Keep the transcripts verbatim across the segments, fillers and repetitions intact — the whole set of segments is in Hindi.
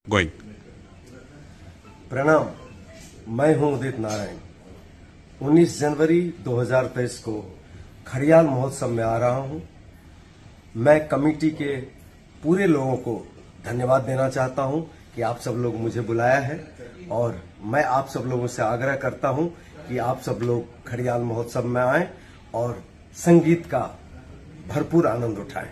गोइंग। प्रणाम, मैं हूं उदित नारायण। उन्नीस जनवरी दो हज़ार तेईस को खड़ियाल महोत्सव में आ रहा हूं। मैं कमेटी के पूरे लोगों को धन्यवाद देना चाहता हूं कि आप सब लोग मुझे बुलाया है, और मैं आप सब लोगों से आग्रह करता हूं कि आप सब लोग खड़ियाल महोत्सव में आएं और संगीत का भरपूर आनंद उठाएं।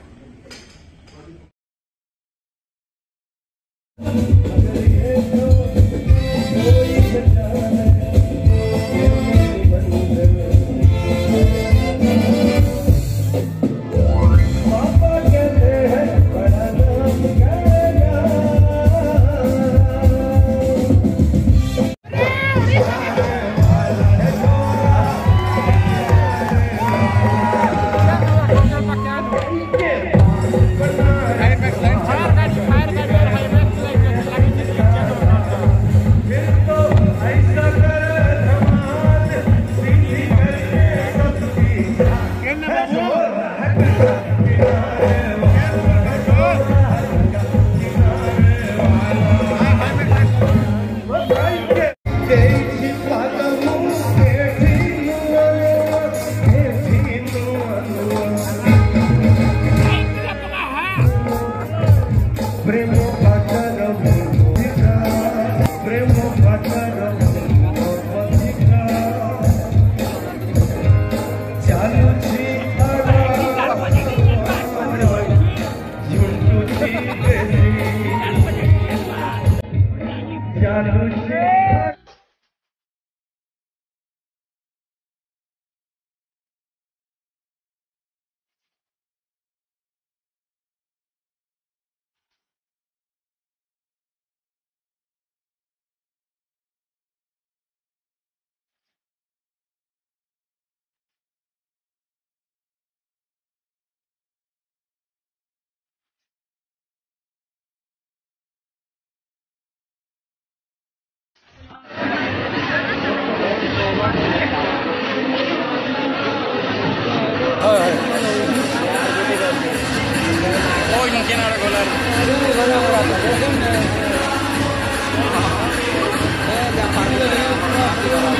Hoy mungkin ada golar.